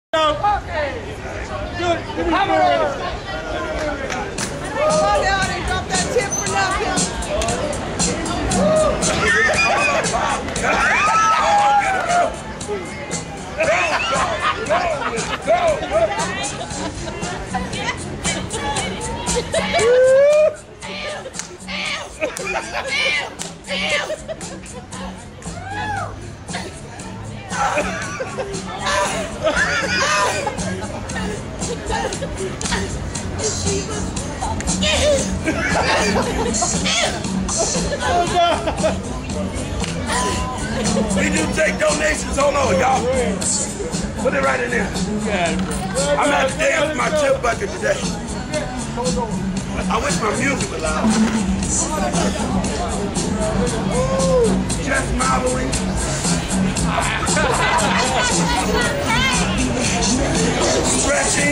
Okay. Good. Come on. Oh, down and drop that tip for nothing. We do take donations. Hold on, y'all. Put it right in there. I'm at the dance with my chip bucket today. I wish my music was loud. Just modeling. Stretching.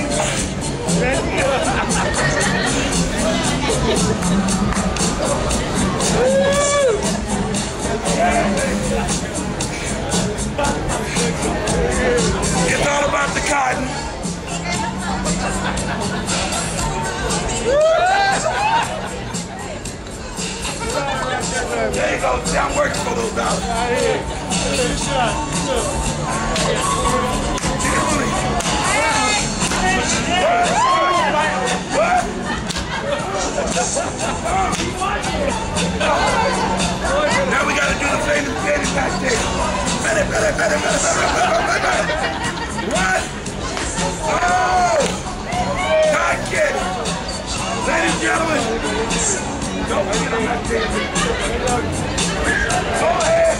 It's all about the cotton. There you go. See, I'm working for those dollars. What? Now we gotta do the famous Candy backstage. What? Oh! God get it! Ladies and gentlemen, don't forget I'm not dancing. Go ahead!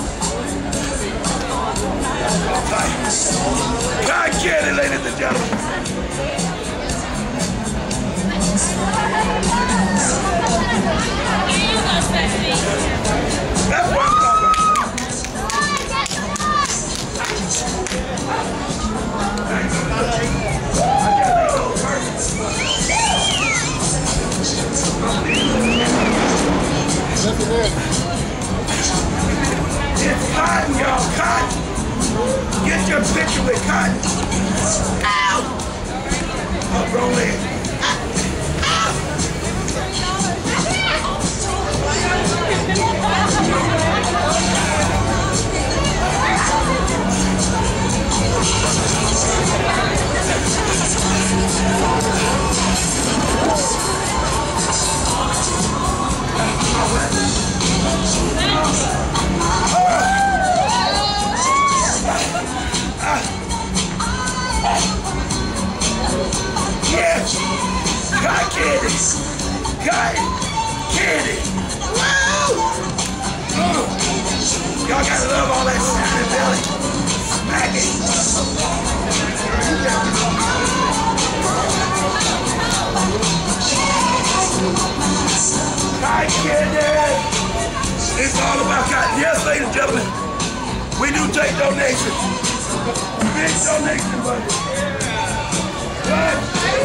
God get it, ladies and gentlemen. That's what I'm talking about. It's cotton, y'all. Cotton. Get your picture with cotton. Ow! Oh, wrong leg. Yes! Got candy! Got candy! Woo! Y'all gotta love all that salmon belly. Smacking. Got candy! It's all about cotton. Yes, ladies and gentlemen, we do take donations. Big donation buddy. What?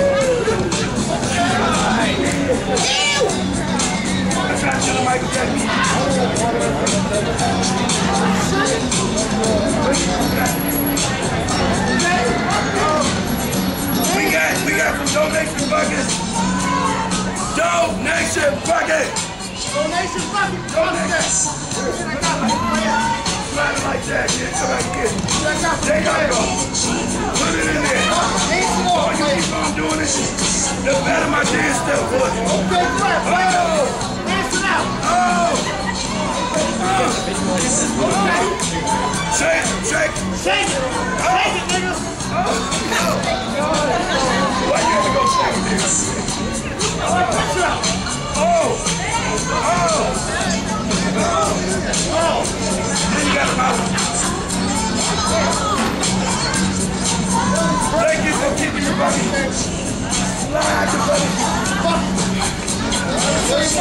I'm trying to do the Michael Jackson. We got some donation buckets. Donation bucket. Donation bucket. Donation. Slide it like that. Yeah, come back here. There you go. Put it in there. Oh, you keep on doing it. The better my dance step was. Okay, clap. Dance it out. Oh. Okay. Shake it. Shake it. Shake it. Shake it, nigga. Oh. Why you have to go shake it, nigga? Push it out. Oh. Oh. Oh. Then you got him out. Thank you for keeping your buddy. Slide your buddy. That's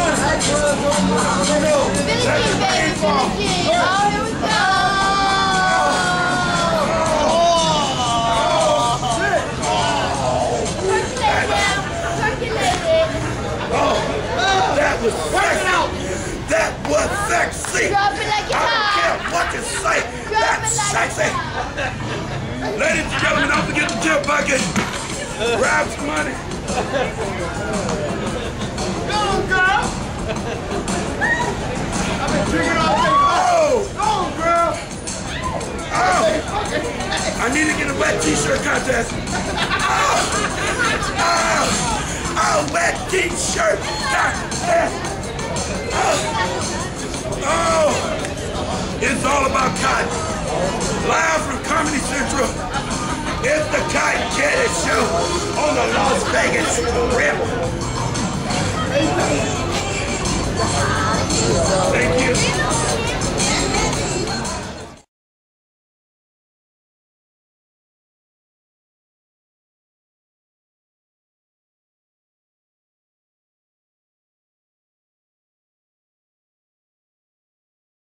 the rainfall. Oh, here we go. Oh, that was sexy. That was sexy. Drop it like it's hot. I don't care what you say. That's sexy. Ladies and gentlemen, don't forget the tip bucket. Grab some money. Go on, girl. I've been drinking all day. Oh! Go on, girl. Oh! I need to get a wet t-shirt contest. Oh, wet t-shirt contest. Oh, it's all about cotton. Live from Comedy Central, it's the Cotton Candy Show on the Las Vegas Strip.